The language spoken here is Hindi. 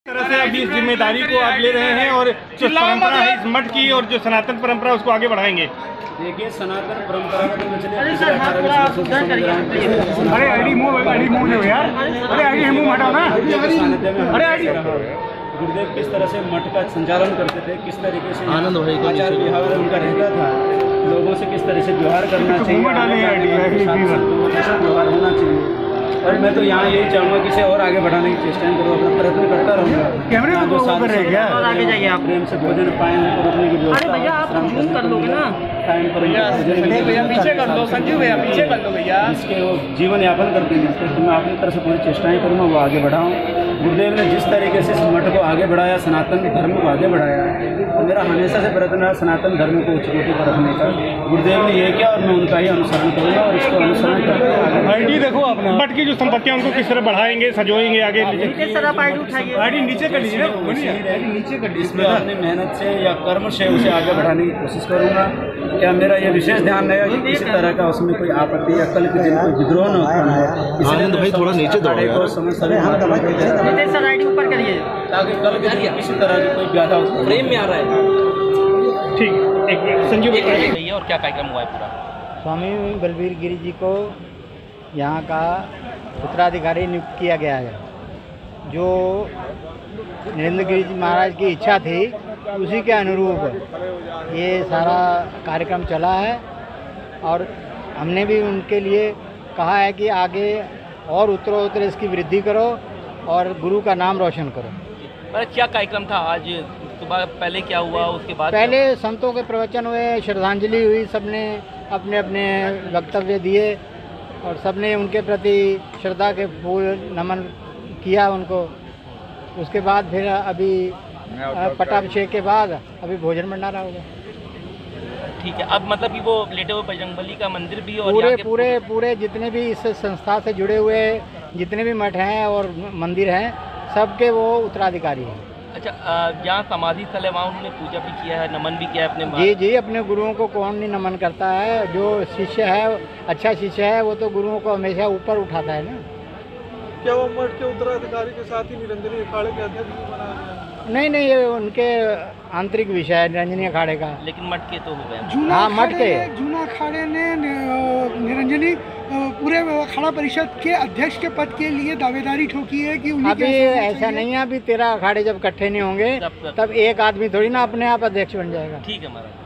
तरह से अभी इस जिम्मेदारी को आप ले रहे हैं और जो परंपरा है इस मठ की और जो सनातन परंपरा उसको आगे बढ़ाएंगे। देखिए सनातन परंपरा का तो अरे आईडी मूव यार, अरे आईडी मूव हटाओ ना, अरे आईडी गुरुदेव किस तरह से मठ का संचालन करते थे, किस तरीके से आचार व्यवहार उनका रहता था, लोगों से किस तरह से व्यवहार करना चाहिए, कैसा व्यवहार होना चाहिए। और मैं तो यहाँ यही चाहूँगा कि इसे और आगे बढ़ाने की चेष्टा करूँ, अपना प्रयत्न करता रहूँगा। कैमरे में तो साथ आगे जाइए आप, प्रेम से भोजन पाएँ उनको रुकने की व्यवस्था कर लोगे ना, टाइम पर पीछे कर लो, संजीव भैया पीछे कर लो भैया, जिसके वो जीवन यापन करते हैं। तो मैं अपनी तरफ से पूरी चेष्टाएँ करूँगा वो आगे बढ़ाऊँ। गुरुदेव ने जिस तरीके से इस मठ को आगे बढ़ाया, सनातन धर्म को आगे बढ़ाया, तो मेरा हमेशा से प्रयत्न रहा सनातन धर्म को उच्च कोटि पर रखने का। गुरुदेव ने ये किया और मैं उनका ही अनुसरण करूँगा और इसको अनुसरण करते आगे। आईडी देखो अपना मठ की जो संपत्तियाँ उनको किस तरह बढ़ाएंगे, सजोएंगे आगे। आईडी नीचे कर लीजिए, नीचे कर लीजिए। इसमें अपनी मेहनत से या कर्म से उसे आगे बढ़ाने की कोशिश करूँगा। क्या मेरा ये विशेष ध्यान रहेगा कि किसी तरह का उसमें कोई आपत्ति या कल के दिन कोई विद्रोह न हो, इसलिए भाई थोड़ा नीचे दो समय सर आईडी ऊपर करिए ताकि कल के दिन किसी तरह की कोई बाधा फ्रेम में आ रहा है। ठीक, एक मिनट संजीव भैया, और क्या कार्यक्रम हुआ है पूरा? स्वामी बलबीर गिरी जी को यहाँ का उत्तराधिकारी नियुक्त किया गया है। जो नरेंद्र गिरी जी महाराज की इच्छा थी उसी के अनुरूप ये सारा कार्यक्रम चला है और हमने भी उनके लिए कहा है कि आगे और उत्तरोत्तर इसकी वृद्धि करो और गुरु का नाम रोशन करो। पर क्या कार्यक्रम था आज सुबह? पहले क्या हुआ, उसके बाद? पहले संतों के प्रवचन हुए, श्रद्धांजलि हुई, सबने अपने अपने वक्तव्य दिए और सबने उनके प्रति श्रद्धा के फूल नमन किया उनको। उसके बाद फिर अभी पट्टाभिषेक के बाद अभी भोजन भंडारा होगा। ठीक है, अब मतलब कि वो लेटे हुए बजरंगबली का मंदिर भी और पूरे जितने भी इस संस्था से जुड़े हुए जितने भी मठ हैं और मंदिर हैं सबके वो उत्तराधिकारी हैं। अच्छा, जहाँ समाधि स्थल है वहाँ उन्होंने पूजा भी किया है, नमन भी किया है अपने? जी, अपने गुरुओं को कौन नहीं नमन करता है। जो शिष्य है, अच्छा शिष्य है, वो तो गुरुओं को हमेशा ऊपर उठाता है ना। क्या वो मठ के उत्तराधिकारी के साथ ही निरंजनी अखाड़े के अध्यक्ष भी बनाया गया? नहीं, ये उनके आंतरिक विषय है निरंजनी अखाड़े का। लेकिन मठ के तो हो गए। हाँ, मठ के जूना अखाड़े ने निरंजनी पूरे अखाड़ा परिषद के अध्यक्ष के पद के लिए दावेदारी ठोकी है कि अभी ऐसा नहीं है। अभी 13 अखाड़े जब इकट्ठे नहीं होंगे तब एक आदमी थोड़ी ना अपने आप अध्यक्ष बन जाएगा। ठीक है महाराज।